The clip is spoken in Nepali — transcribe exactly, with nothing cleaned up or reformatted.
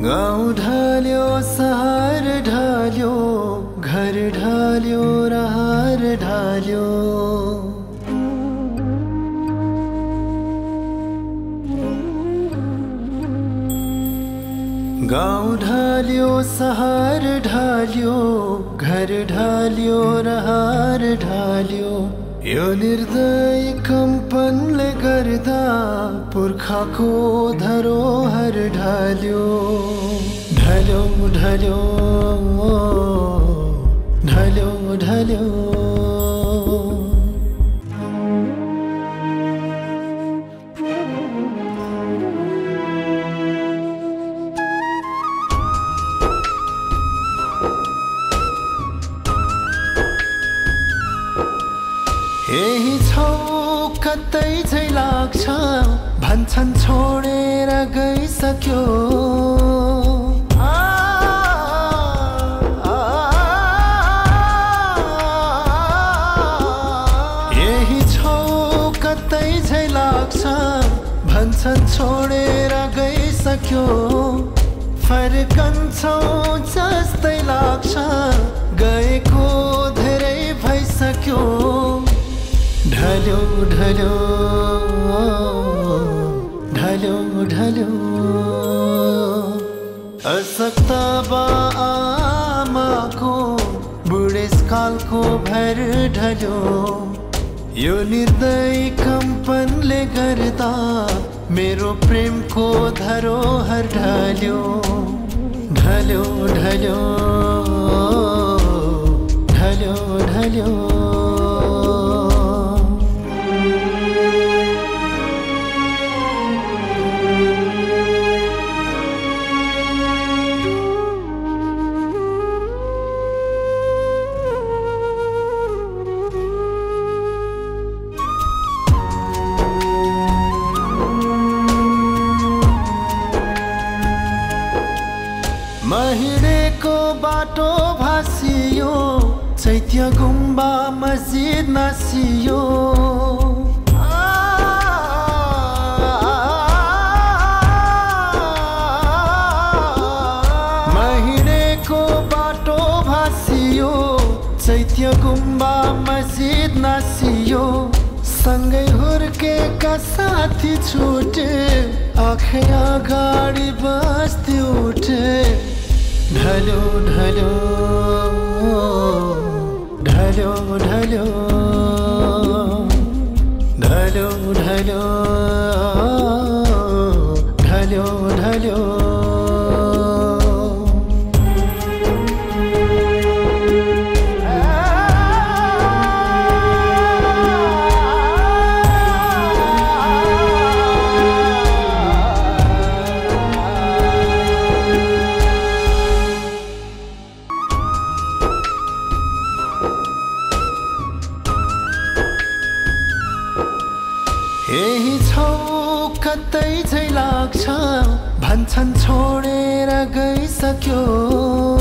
गाउँ ढल्यो सहर ढल्यो घर ढल्यो र हार ढल्यो गाउँ ढल्यो सहर ढल्यो घर ढल्यो र हार ढल्यो यो निर्दय कम्पनले गर्दा पुर्खाको धरोहर ढल्यो ढल्यो ढल्यो ढल्यो ढल्यो यही छौ कतै झै लाग्छ भन्छन् छोडेर गइसक्यो यही छौ कतै झै लाग्छ भन्छन् छोडेर गइसक्यो फर्कन्छौ जस्तै लाग्छ गएको धेरै भइसक्यो ढल्यो ढल्यो ढल्यो ढल्यो असक्ता बाआमाको बुढेसकालको भर ढल्यो यो निर्दय कम्पनले गर्दा मेरो प्रेमको धरोहर ढल्यो ढल्यो ढल्यो ढल्यो ढल्यो महिडेको बाटो भासियो चैत्य गुम्बा मस्जिद नासियो महिडेको बाटो भासियो चैत्य गुम्बा मस्जिद नासियो सँगै हुर्केका साथी छुटे आँखै अगाडि बस्ती उठे ढल्यो ढल्यो ढल्यो ढल्यो ढल्यो ढल्यो ढल्यो ढल्यो यही छौ कतै झै लाग्छ भन्छन् छोडेर गइसक्यो